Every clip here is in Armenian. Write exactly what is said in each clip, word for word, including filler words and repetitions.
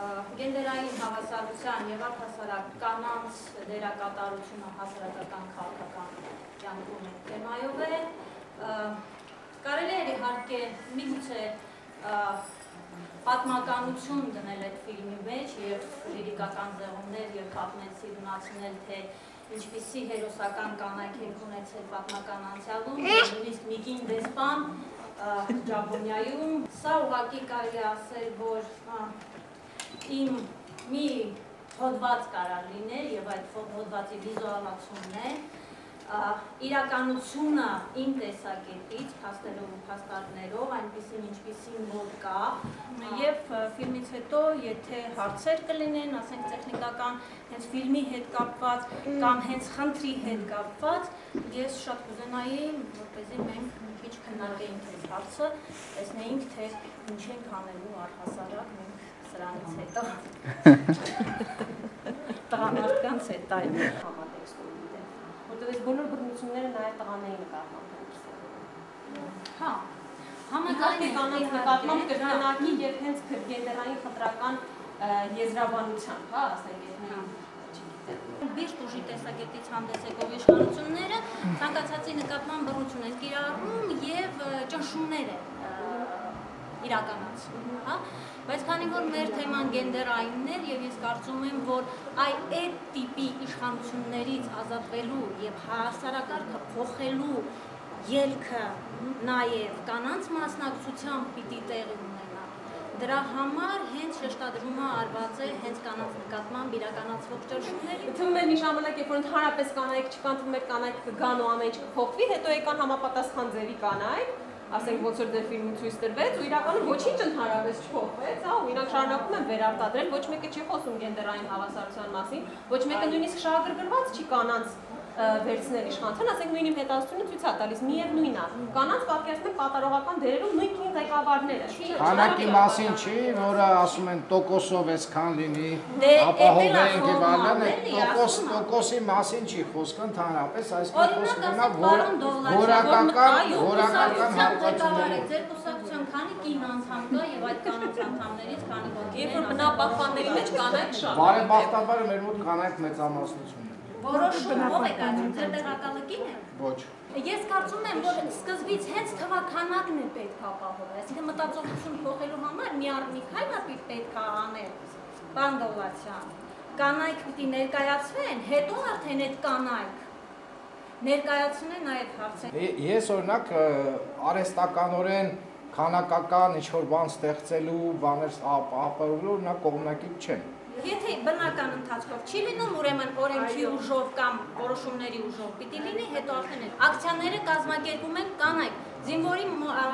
գենդերային հավասարության եւ առհասարակ կանանց դերակատարությունը հասարակական քաղաքական կյանքում թեմայով է։ Կարելի է իհարկե միգուցե պատմականություն դնել այդ ֆիլմի մեջ եւ լիրիկական ձեռումներ եւ պատմել սիրունացնել, թե ինչպիսի հերոսական կանայք եք ունեցել պատմական անցյալում, նույնիսկ Միկին դեսպան Ճապոնիայում։ Սա ուղղակի կարելի ասել, որ իմ մի հոդված կարող լիներ եւ այդ հոդվածի վիզուալացումն է իրականությունը իմ տեսակետից, փաստերով ու փաստարկներով, այնպիսին ինչպիսին որ կա, եւ ֆիլմից հետո, եթե հարցեր կլինեն, ասենք տեխնիկական, հենց ֆիլմի հետ կապված կամ հենց խնդրի հետ կապված, ես շատ կուզենայի, որպեսզի մենք մի քիչ քննարկեինք այս հարցը, տեսնեինք, թե ինչ ենք անելու առհասարակ մենք սրանից հետո։ Տղամարդկանց հետ այլ համատեքստում դիտել։ Որտեղ այս բոլոր բռնությունները նաև տղաներին նկատմամբ։ Հա, համակարգի կանանց նկատմամբ կրկնակի եւ հենց գենդերային խտրական եզրաբանությամբ, հա, ասենք ես Բիրտ ուժի տեսակետից հանդես եկող իշխանությունները ցանկացածի նկատմամբ բռնություն են կիրառում եւ ճնշումներ են իրականացնում, հա, բայց քանի որ մեր թեման գենդերայինն էր եւ ես կարծում եմ, որ այդ տիպի իշխանություններից ազատվելու եւ հասարակարգը փոխելու ելքը նաեւ կանանց մասնակցությամբ պիտի տեղի ունենա։ Դրա համար հենց շեշտադրումը արված է հենց կանանց նկատմամբ իրականացվող ճնշումների։ Թվում է մի ժամանակ, երբ որ ընդհանրապես կանայք չկան, թվում է կանայք կգան ու ամեն ինչ կփոխվի, հետո եկան համապատասխան ձևի կանայք, ասենք ոնց որ դեր ֆիլմում ցույց տրվեց ու իրականում ոչինչ ընդհանրապես չփոխվեց, հա, ու իրանք շարունակում են վերարտադրել, ոչ մեկը չի խոսում գենդերային հավասարության մասին, ոչ մեկը նույնիսկ շահագրգռված չի կանանց վերցնել իշխանության, ասենք նույն իմ հետազոտությունը ցույց է տալիս, միևնույնն է, կանանց պատկերացնում են կատարողական դերերում նույնքին ղեկավարները։ Քանակի մասին չի, որը ասում են տոկոսով էսքան լինի, ապահովենք եւ այլն, տոկոս տոկոսի մասին չի խոսքը ընդհանրապես, այսպես խոսքն է որակական որակական հատկություններ։ Ձեր կուսակցության քանի կին անդամ կա եւ այդ կանանց անդամներից քանի որ երբ որ բնապահպանների մեջ կանայք շատ։ Բարեբախտաբար մեր մոտ կանայք մեծամասնություն են։ Որոշ ով է կարծում, ձեր տեղակալը կին է։ Ոչ։ Ես կարծում եմ, որ սկզբից հենց թվաքանակն է պետք ապահովել, այսինքն մտածողություն փոխելու համար մի առ մի քայլ պետք է անել, պարոն Դովլաթյան, կանայք պիտի ներկայացվեն, հետո արդեն այդ կանայք ներկայացնեն այդ հարցերը։ Ես օրինակ արհեստականորեն քանակական ինչ-որ բան ստեղծելու, բաներ ապահովելու օրինակ կողմնակից չեմ։ Եթե բնական ընթացքով չի լինում, ուրեմն օրենքի ուժով կամ որոշումների ուժով պիտի լինի, հետո արդեն այդ ակցիաները կազմակերպում են կանայք, զինվորի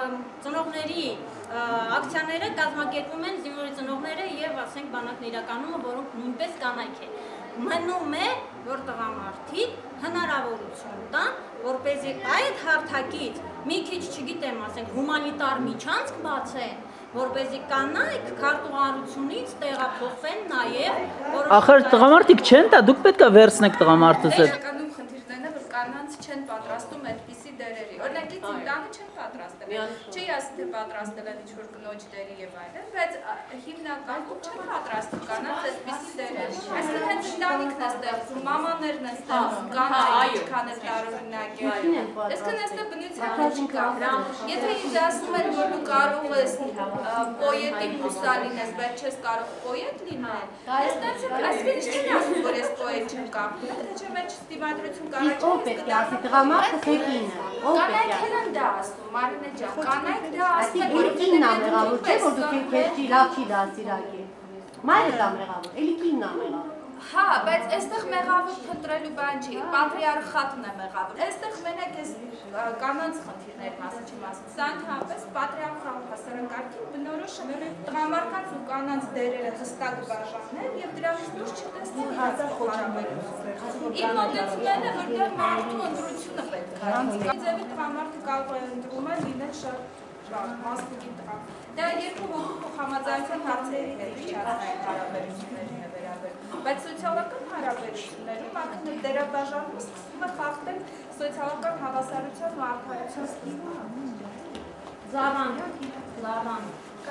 ծնողների ակցիաները կազմակերպում են զինվորի ծնողները եւ ասենք բանակն իրականումը, որոնք նույնպես կանայք են։ Մնում է, որ տղամարդիկ հնարավորություն տան, որպեսզի այդ հարթակից մի քիչ, չգիտեմ, ասենք հումանիտար միջանցք բացեն, որպեսզի կանայք քարտուղարությունից տեղափոխվեն նաև Ախր տղամարդիկ չեն, դա դուք պետք է վերցնեք տղամարդուց հետ։ Իրականում խնդիրներն է, որ կանանց չեն պատրաստում այդպիսի դերերի։ Օրինակ ինձ տանը չեն պատրաստել։ Չի ասի թե պատրաստել են ինչ-որ կնոջ դերի եւ այլն, բայց հիմնականում չեն պատրաստում կանանց այդպիսի դերերի։ Այսինքն հենց ընտանիքն է ստեղծում, մամաներն են ստեղծում, կանայք ինչքան է տարօրինակ է։ Այսինքն այստեղ բնության մեջ կա։ Եթե ինձ ասում են, որ դու կարող ես պոետի մուսա լինես, բայց չես կարող պոետ լինել, այստեղ այսինքն ինչ չեն ասում, որ ես պոետ չեմ կարող։ Թե մեջ ստիմադրություն կարաչի։ Ո՞վ պետք է ասի տղամարդը թե կինը։ Ո՞վ պետք է ասի։ Կանայք են դա ասում, Մարինե ջան, կանայք դա ասում են, որ կինն է մեղավոր, չէ՞ որ դուք քեզ չի լավ չի դասիրակի։ Մայրը դա մեղավոր, էլի կինն է մեղավոր։ Հա, բայց այստեղ մեղավոր փնտրելու բան չի, պատրիարխատն է մեղավոր։ Այստեղ մենակ էս կանանց խնդիրների մասին չեմ ասում։ Սա ընդհանրապես պատրիարխալ հասարակարգին բնորոշ է տղամարդկանց ու կանանց դերերը հստակ բաժանել եւ դրանից դուրս չտեսնել հարաբերություններ։ Իմ մոտեցումն է, որ դա մարդու ընտրությունը պետք է։ Ձևի տղամարդը կարող է ընտրում լինել շատ մասնիկի տղա։ Դա երկու հոգու համաձայնության հարցերի հետ իջացնային հարաբերություններին է վերաբերում։ Բայց սոցիալական հարաբերություններում ակնհայտ դերաբաժանումը սկսում է խախտել սոցիալական հավասարության ու արդարության սկիզբը։ Զավան, Զավան։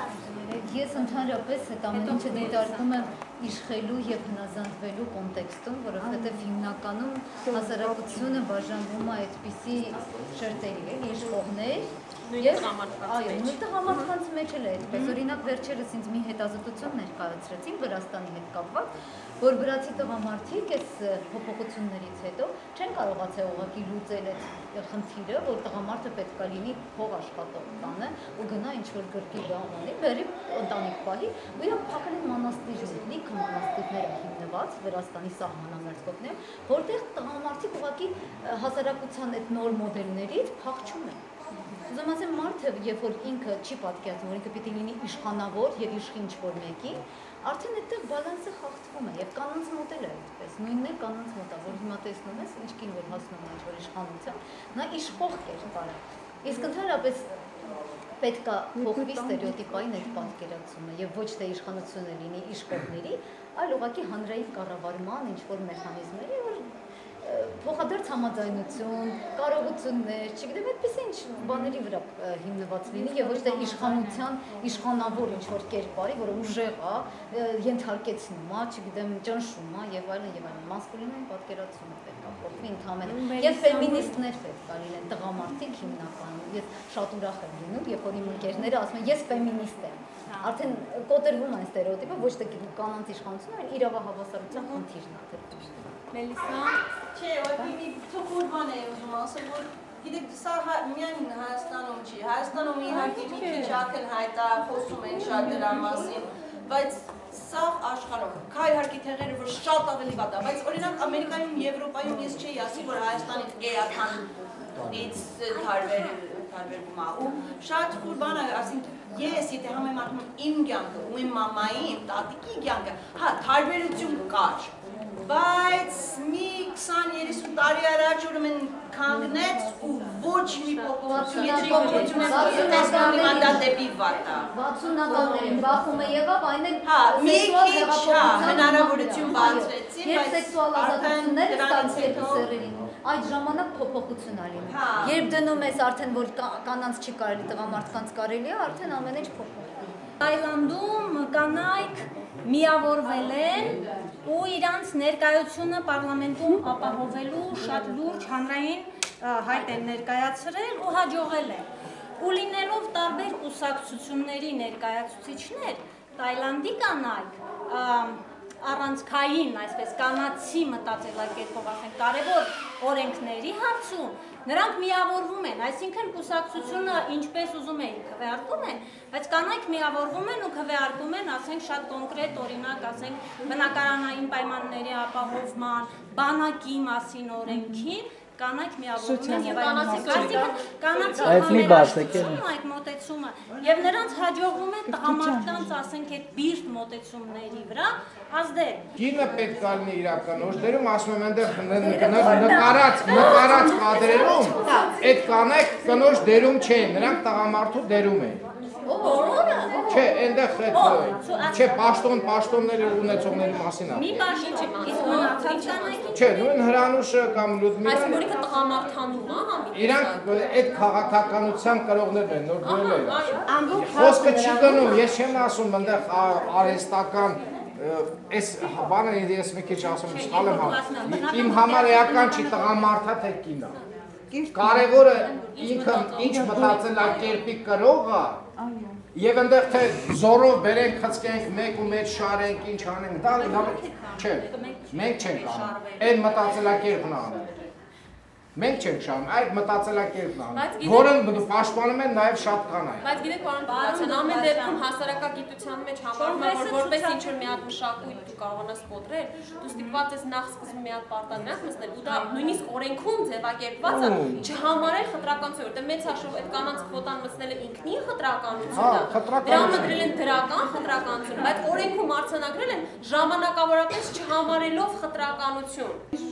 Ես ընդհանրապես այդ ամեն ինչը դիտարկում եմ իշխելու եւ հնազանդվելու կոնտեքստում, որովհետեւ հիմնականում հասարակությունը բաժանվում է այդպիսի շերտերի, էլի իշխողներ եւ այո, նույն տղամարդկանց մեջ էլ է այդպես։ Օրինակ վերջերս ինձ մի հետազոտություն ներկայացրեցին Վրաստանի հետ կապված, որ վրացի տղամարդիկ այս փոփոխություններից հետո չեն կարողացել ուղղակի լուծել այդ խնդիրը, որ տղամարդը պետք է լինի փող աշխատող տանը ու գնա ինչ-որ գրքի բաղանի, բերի ընտանիք պահի, ու իրանք փակել են մանաստիրներ, լիքը մանաստիրներ հիմնված Վրաստանի սահմանամերձ կողմերում, որտեղ տղամարդիկ ուղղակի հասարակության այդ նոր մոդելներից փախչում են։ Ուզում ասեմ, մարդը, երբ որ ինքը չի պատկերացնում, որ ինքը պիտի լինի իշխանավոր եւ իշխի ինչ-որ մեկի, արդեն այդտեղ բալանսը խախտվում է եւ կանանց մոդելը է այդպես։ Նույնն է կանանց մոդելը, որ հիմա տեսնում ես, ինչքին որ հասնում է ինչ-որ իշխանության, նա իշխող կերպար է։ Իսկ ընդհանրապես պետք է փոխվի ստերեոտիպային այդ պատկերացումը եւ ոչ թե իշխանությունը լինի իշխողների, այլ ուղղակի հանրային կառավարման ինչ-որ մեխանիզմների, որ փոխադարձ համաձայնություն, կարողություններ, չգիտեմ, այդպես ինչ բաների վրա հիմնված լինի եւ ոչ թե իշխանության, իշխանավոր ինչ-որ կերպարի, որը ուժեղ է, ենթարկեցնում է, չգիտեմ, ճնշում է եւ այլն եւ այլն։ Մասկուլինային պատկերացումը պետք է փոխվի ընդհանրապես։ Եվ ֆեմինիստներ պետք է լինեն, տղամարդիկ հիմնականում։ Ես շատ ուրախ եմ լինում, երբ որ իմ ընկերները ասում են, ես ֆեմինիստ եմ։ Արդեն կոտրվում այն ստերեոտիպը, ոչ թե կանանց իշխանությունը, այլ իրավահավասարության խնդիրն է դրդում։ Մելիսա, չէ, ուղղակի մի թոքուր բան է ուզում ասել, որ գիտեք, սա միայն Հայաստանում չի, Հայաստանում իհարկե մի քիչ ակն հայտ է, խոսում են շատ դրա մասին, բայց սա աշխարհում կա իհարկե թեղերը, որ շատ ավելի վատ է, բայց օրինակ Ամերիկայում, Եվրոպայում ես չէի ասի, որ Հայաստանից էականից տարբերվում է, ու շատ խուր բան է, ասենք ես եթե համեմատում իմ կյանքը ու իմ մամայի, իմ տատիկի կյանքը, հա, տարբերություն կար, բայց մի քսան երեսուն տարի առաջ ուրեմն կանգնեց ու ոչ մի փոփոխություն, եթե փոփոխություն է տեսնում իմանա դեպի վատը։ վաթսունականներին բախում է եղավ, այն էլ մի քիչ հնարավորություն բացվեցին, բայց սեքսուալ ազատությունները ստացել սերերին։ Այդ ժամանակ փոփոխություն ա լինում։ Երբ դնում ես արդեն որ կանանց չի կարելի, տղամարդկանց կարելի է, արդեն ամեն ինչ փոփոխվում։ Թայլանդում կանայք միավորվել են ու իրանց ներկայությունը պարլամենտում ապահովելու շատ լուրջ հանրային հայտ են ներկայացրել ու հաջողել են։ Ու լինելով տարբեր կուսակցությունների ներկայացուցիչներ, Թայլանդի կանայք առանցքային, այսպես կանացի մտածելակերպով ասենք, կարևոր օրենքների հարցում նրանք միավորվում են, այսինքն կուսակցությունը ինչպես ուզում էին քվեարկում են, բայց կանայք միավորվում են ու քվեարկում են, ասենք շատ կոնկրետ օրինակ, ասենք բնակարանային պայմանների ապահովման, բանակի մասին օրենքին կանայք միավորվում են եւ կանացի համերաշխություն այդ մոտեցումը եւ նրանց հաջողվում է տղամարդկանց ասենք այդ բիրտ մոտեցումների վրա ազդել։ Կինը պետք է լինի իր կնոջ դերում, ասում եմ այնտեղ նկարած նկարած կադրերում այդ կանայք կնոջ դերում չեն, նրանք տղամարդու դերում են։ Չէ, այնտեղ չէ, պաշտոն, պաշտոնների ունեցողների մասին է։ Մի պաշտոն, իսկ մնացած կանայք չէ, նույն Հրանուշը կամ Լյուդմիլան։ Այսինքն ինքը տղամարդանում է, հա։ Իրանք այդ քաղաքականության կրողներն են, նոր դուրել են։ Խոսքը չի գնում, ես չեմ ասում այնտեղ արհեստական այս բանը ես մի քիչ ասում եմ, սխալ եմ։ Իմ համար էական չի տղամարդա թե կինա։ Կարևորը ինքը ինչ մտածելակերպի կրողը եւ այնտեղ թե զորով բերենք, խցկենք, մեկ ու մեկ շարենք, ինչ անենք, դա լավ չէ։ Մենք չենք անում։ Այն մտածելակերպն անում։ Մենք չենք շարում, այդ մտածելակերպն անում, որը պաշտպանում են նաև շատ կանայք։ Բայց գիտեք, պարոն Բաղդասարյան, ամեն դեպքում հասարակագիտության մեջ համարվում է, որ որպես ինչ-որ մի հատ մշակույթ դու կարողանաս կոտրել, դու ստիպված ես նախ սկզբում մի հատ պարտադրանք մտնել, ու դա նույնիսկ օրենքում ձևակերպված է, չհամարել խտրականություն, որտեղ մեծ հաշվով այդ կանանց քվոտան մտցնել է ինքնին խտրականությունը, դրա մտնել են դրական խտրականություն, բայց օրենքում արձանագրել են ժամանակավորապես չհամարելով խտրականություն։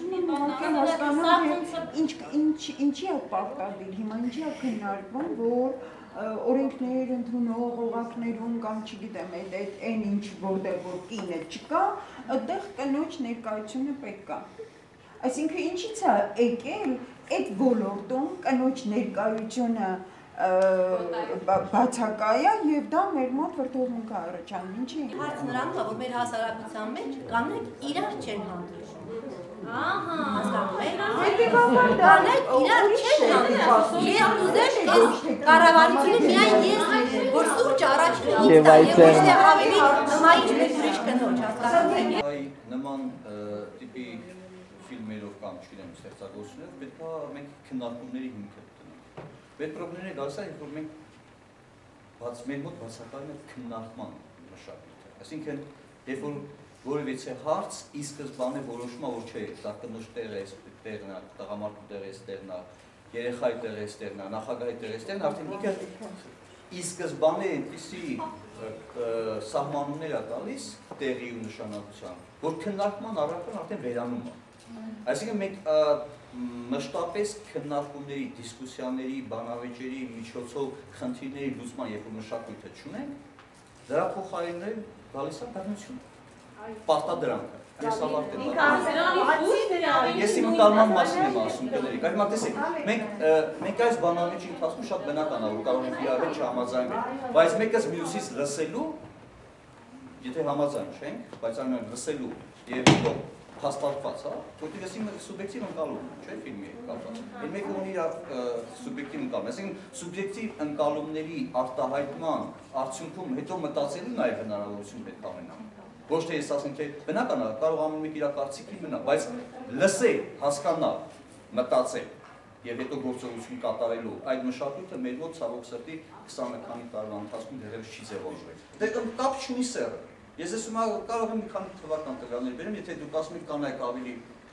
Ինչ ինչ ինչի է պարտադիր, հիմա ինչի է քննարկվում, որ օրենքներ ընդունող օղակներում կամ չգիտեմ, այդ այդ այն ինչ որտեղ որ կինը չկա, այդտեղ կնոջ ներկայությունը պետք է։ Այսինքն ինչից է եկել այդ ոլորտում կնոջ ներկայությունը բացակայ է եւ դա մեր մոտ վրդովմունք է առաջանում, ինչի։ Հարց նրանով է, որ մեր հասարակության մեջ կանայք իրար չեն հանդիպում։ Ահա, հասկանում եք։ Հետևաբար դա Կանայք իրար չեն հանդիպում։ Ես ուզեմ այս կառավարությունը միայն ես որ սուրճ առաջ գնա եւ ոչ թե ավելի նմայիչ մեկ ուրիշ կնոջ, հասկանում եք։ Այ նման տիպի ֆիլմերով կամ չգիտեմ ստեղծագործությունով պետք է մենք քննարկումների հիմքը տնենք։ Այդ խնդիրները գալիս է, որ մենք բաց մեր մոտ բացակայում է քննարկման մշակույթը։ Այսինքն, երբ որ որևիցե հարց ի սկզբանե որոշում է, որ չէ, դա կնոջ տեղը է, տեղն է, տղամարդու տեղը է, տեղն է, երեխայի տեղը է, տեղն է, նախագահի տեղը է, տեղն է, արդեն ինքը ի սկզբանե այնպիսի սահմանումներ է տալիս տեղի ու նշանակության, որ քննարկման առարկան արդեն վերանում է։ Այսինքն մենք մշտապես քննարկումների, դիսկուսիաների, բանավեճերի միջոցով խնդիրների լուծման երբ որ մշակույթը չունենք, դրա փոխարենն գալիս է բռնություն, պարտադրանքը։ Ես ավարտեմ։ Ես իմ ընկալման մասին եմ ասում, կներեք։ Այդմա տեսեք, մենք մենք այս բանավեճի ընթացքում շատ բնական է, որ կարող ենք իրար հետ չհամաձայնել, բայց մեկս մյուսից լսելու, եթե համաձայն չենք, բայց այնուամենայնիվ լսելու եւ հետո հաստատված, հա, որտեղ ես իմ սուբյեկտիվ ընկալում եմ, չէ՞, ֆիլմի հետ կապված։ Այդ մեկը ունի իր սուբյեկտիվ ընկալում, այսինքն սուբյեկտիվ ընկալումների արտահայտման արդյունքում հետո մտածելու նաև հնարավորություն պետք է ունենա։ Ոչ թե ես ասեմ, թե բնական է, կարող ամեն մեկ իր կարծիքին մնա, բայց լսել, հասկանալ, մտածել եւ հետո գործողություն կատարելու այդ մշակույթը մեր մոտ ցավոք սրտի քսան քանի տարվա ընթացքում դեռևս չի ձևավորվել։ Դե կապ չունի սերը։ Ես ասում եմ, կարող եմ մի քանի թվական տվյալներ բերեմ, եթե դուք ասում եք կանայք ավելի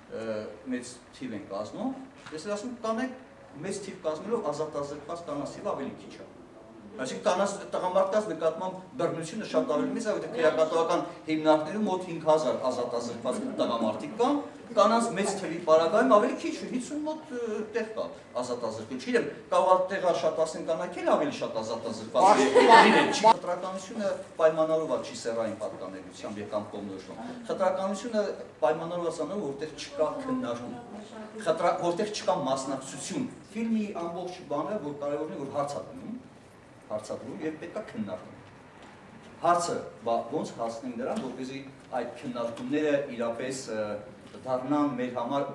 մեծ թիվ են կազմում, ես ասում եմ կանայք մեծ թիվ կազմելով ազատազրկված կանանց թիվը ավելի քիչ է։ Այսինքն տղամարդկանց նկատմամբ բռնությունը շատ ավելի մեծ է, որովհետև քրեակատվական հիմնարկներում մոտ հինգ հազար ազատազրկված տղամարդիկ կան, կանանց մեծ թվի պարագայում ավելի քիչ, հինգսուն մոտ տեղ կա ազատազրկված։ Չգիտեմ, կարող է տեղը շատացնեն կանայք էլ ավելի շատ ազատազրկված լինեն։ Խտրականությունը պայմանավորված չի սեռային պատկանելությամբ եւ կամ կողմնորոշում։ Խտրականությունը պայմանավորված է, որտեղ չկա քննարկում, որտեղ չկա մասնակցություն։ Ֆիլմի ամբողջ բանը, որ կարևորն է, որ հարց է դնում, հարցադրում եւ պետք է քննարկում։ Հարցը ոնց հասնենք նրան, որպեսզի այդ քննարկումները իրապես դառնան մեր համար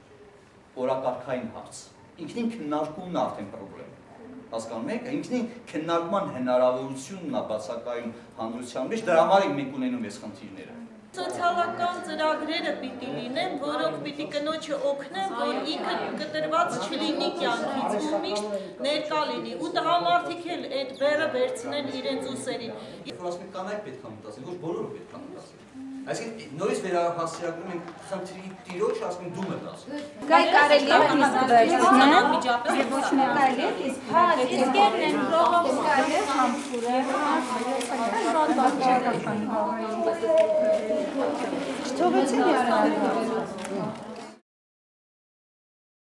օրակարգային հարց։ Ինքնին քննարկումն է արդեն խնդրեմ։ Հասկանում եք, ինքնին քննարկման հնարավորությունն է բացակայում հանրության մեջ, դրա համար մենք ունենում այս խնդիրները։ Սոցիալական ծրագրերը պիտի լինեն, որոնք պիտի կնոջը օգնեն, որ ինքը կտրված չլինի կյանքից ու միշտ ներկա լինի ու տղամարդիկ էլ այդ բեռը վերցնեն իրենց ուսերին։ Երբ որ ասում եք կանայք պետք է մտածել, ոչ բոլորը պետք է մտածել։ Այսինքն նորից վերահասարակում ենք խնդրի տիրոջ, ասում ենք դու մտածել։ Գայ կարելի է իսկ վերջնան միջապես եւ ոչ մի կարելի է իսկ հա իսկերն են ռողով կարելի է համբուրը շատ բարձր։ Չթողեցին իրանալ։